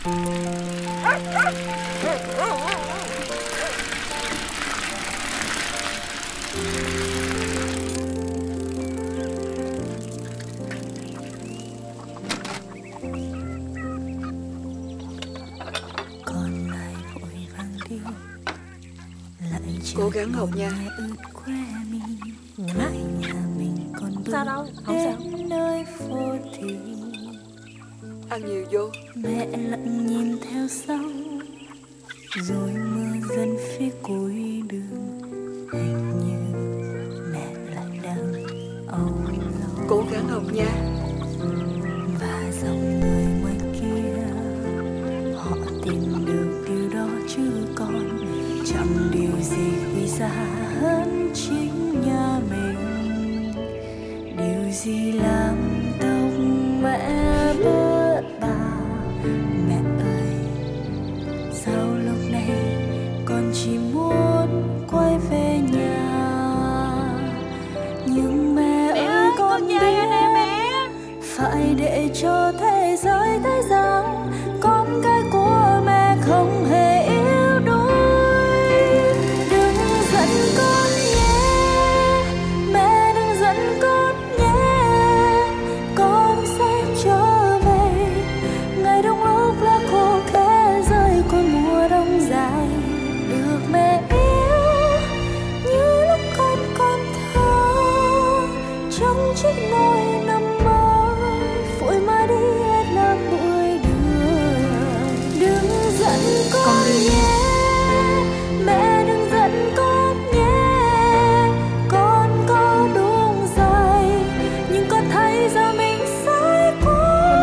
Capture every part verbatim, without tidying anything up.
Cố gắng học nha. Sao đâu, không sao. Ăn nhiều vô. Mẹ lặng nhìn theo sau, rồi mưa dần phía cuối đường. Hình như mẹ lại đang âu lo. Cố gắng học nha. Và dòng người ngoài kia, họ tìm được điều đó chứ còn chẳng điều gì quý giá hơn chính nhà mình. Điều gì làm tóc mẹ bớt bạc? Mẹ ơi, sao lúc này con chỉ muốn quay về nhà? Nhưng mẹ, mẹ ơi, ơi con biết mẹ phải để cho thế giới thấy rằng con cái của mẹ không hề yếu đuối. Đừng giận con nhé, mẹ đừng giận con nhé. Con sẽ trở về ngày đông lúc lá khô khẽ rơi cuối mùa đông dài. Được mẹ yêu như lúc con còn thơ, trong chiếc nôi nằm mơ vội mà đi hết là bụi đường. Đừng giận con nhé, mẹ đừng giận con nhé. Con có đúng sai nhưng con thấy giờ mình sai quá.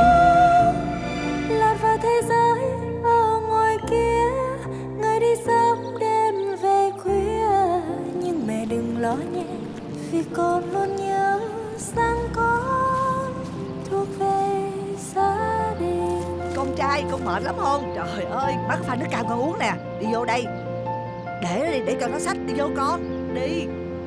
Lọt vào thế giới ở ngoài kia, người đi sớm đêm về khuya. Nhưng mẹ đừng lo nhé, vì con luôn nhớ rằng con thuộc về gia đình. Con trai, con mệt lắm không? Trời ơi, bác pha nước cam con uống nè. Đi vô đây. Để nó đi, để cho nó xách. Đi vô con, đi.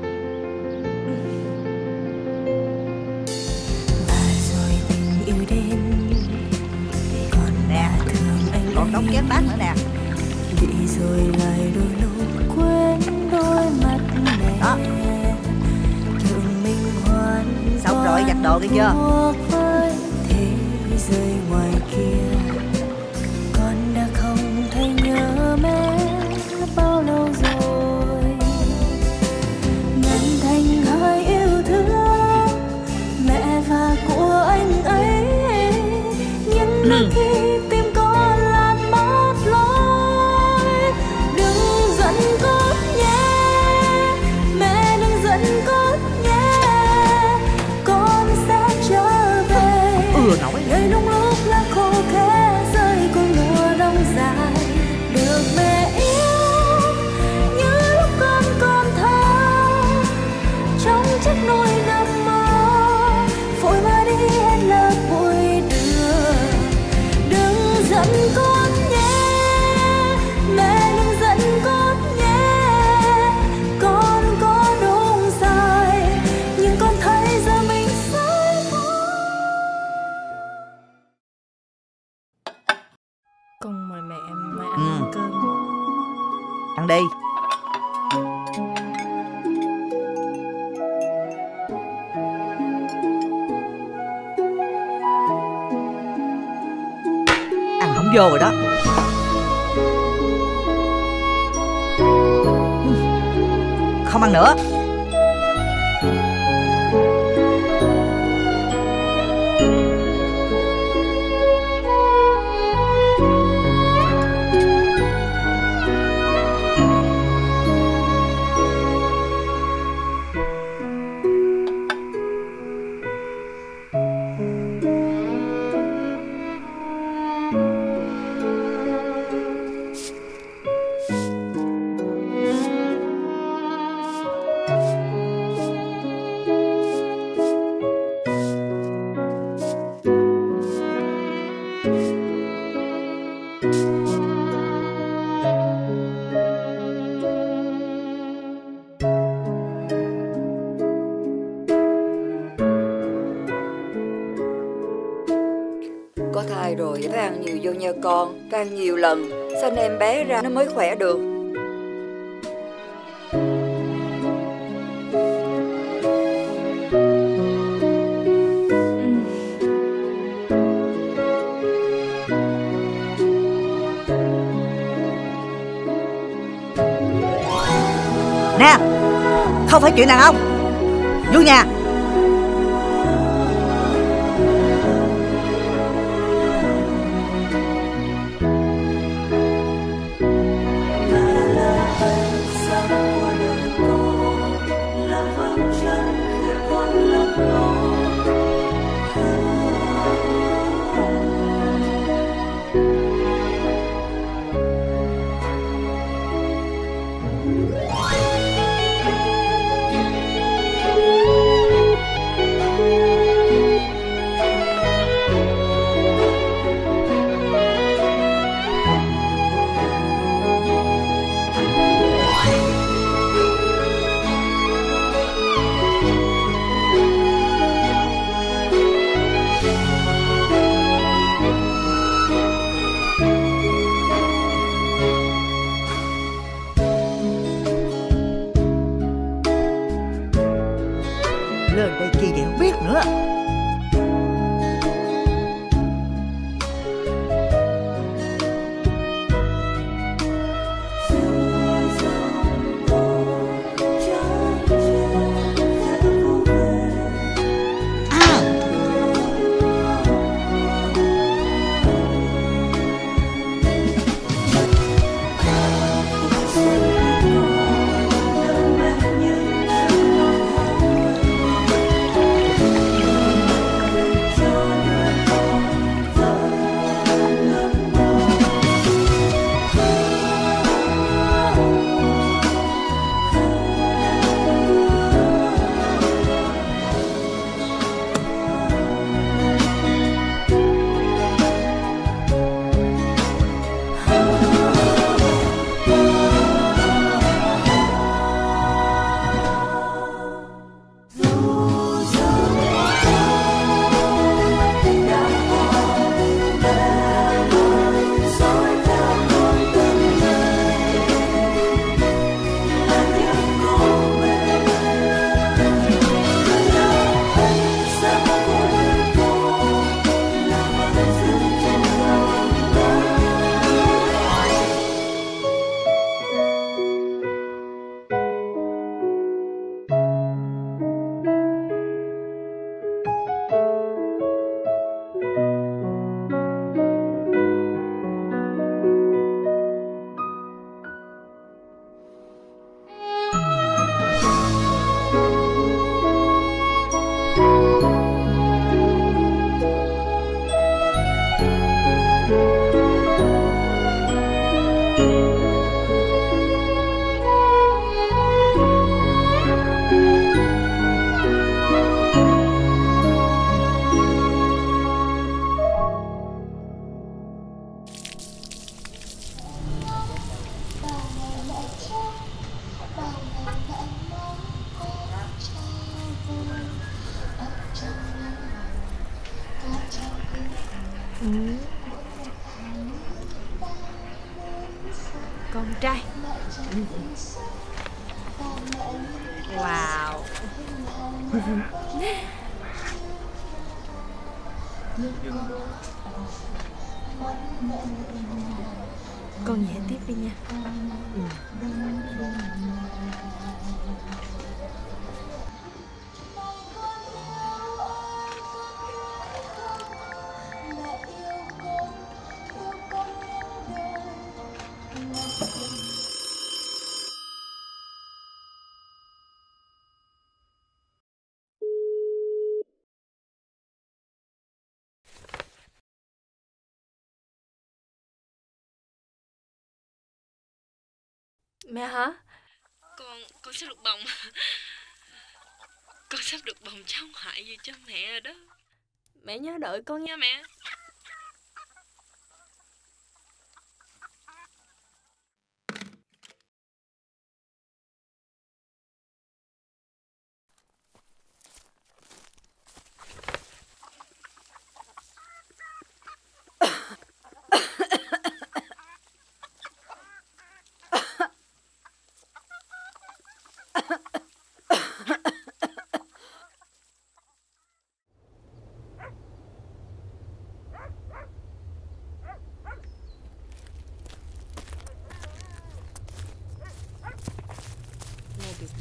Và rồi tình yêu đến, còn Nè, thương anh còn đóng kép bác nữa nè. bị rồi lại đôi lúc quên đôi mắt mẹ. Đó. Thương mình hoàn Xong rồi, giặt đồ đi chưa? thuộc với thế giới ngoài kia. Con đã không thấy nhớ mẹ bao lâu rồi. Ngàn thành hai yêu thương mẹ và của anh ấy. Nhưng đôi khi tim con lan mất lối. Đừng giận con nhé, mẹ đừng giận con nhé. Con sẽ trở về Ừ, nổi. ngày đông lúc lá khô khẽ rơi cuối mùa đông dài. Được mẹ yêu như lúc con còn thơ, trong chiếc nôi nằm mơ vội mà đi hết lớp bụi đường. Đừng giận con nhé, mẹ đừng giận con nhé. Con có đúng sai nhưng con thấy giờ mình sai quá. Con mời mẹ mai ăn Ừ. cơm. Ăn đi. Ăn không vô rồi đó. Không ăn nữa. có thai rồi phải ăn nhiều vô nha con. Phải ăn nhiều lần, sanh em bé ra nó mới khỏe được. Nè, không phải chuyện đàn ông. Vô nhà. Lên đây chi vậy không biết nữa. Con trai. Wow. Con về tiếp đi nha. Ừ. Mẹ hả? Con con sắp được bồng. Con sắp được bồng cháu ngoại gì cho mẹ rồi đó. Mẹ nhớ đợi con nha mẹ.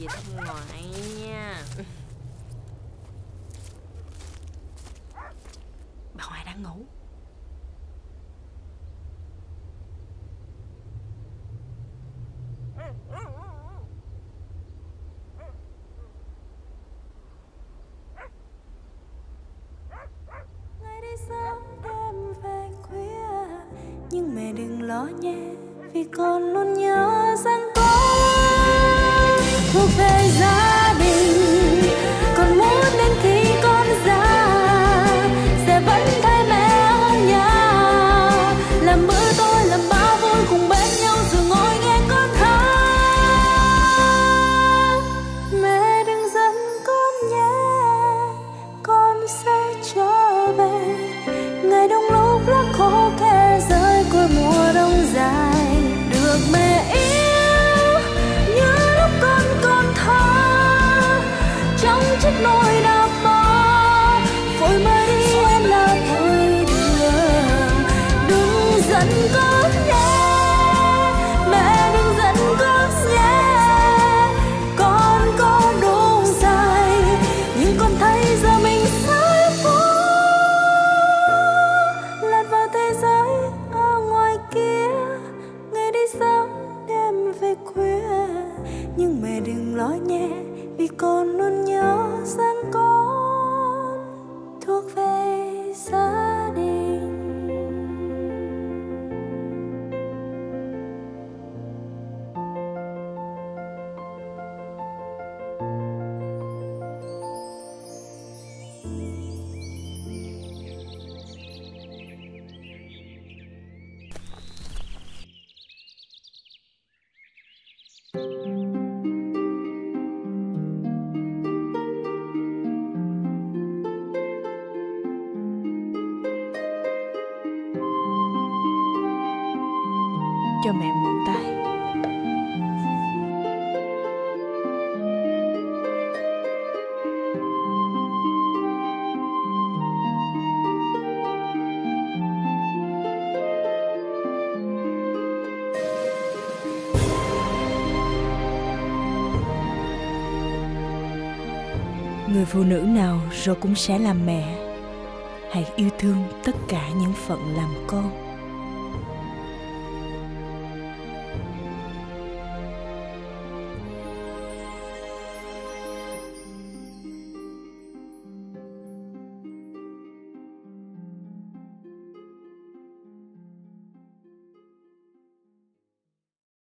về thăm ngoại nha. Bà ngoại đang ngủ. Nhưng mẹ đừng lo nhé, vì con luôn nhớ rằng con thuộc về gia đình. Con muốn đến khi con già sẽ vẫn thấy mẹ ở nhà, làm bữa tối làm bao vui cùng bên nhau rồi ngồi nghe con hát. Mẹ đừng giận con nhé, con sẽ trở về. Ngày đông lúc lá khô khe rơi cuối mùa đông dài, được mẹ yêu như lúc con còn thơ. Trong chiếc nồi đạp bò vội mới đi em là thôi đường. Đừng giận con nhé, mẹ đừng giận con nhé. Con có đủ dài nhưng con thấy giờ mình sai phố, lặn vào thế giới ở ngoài kia. Ngày đi sớm đêm về khuya, nhưng mẹ đừng lo nhé, vì con luôn nhớ rằng con thuộc về gia đình. Cho mẹ mượn tay. Người phụ nữ nào rồi cũng sẽ làm mẹ. Hãy yêu thương tất cả những phận làm con.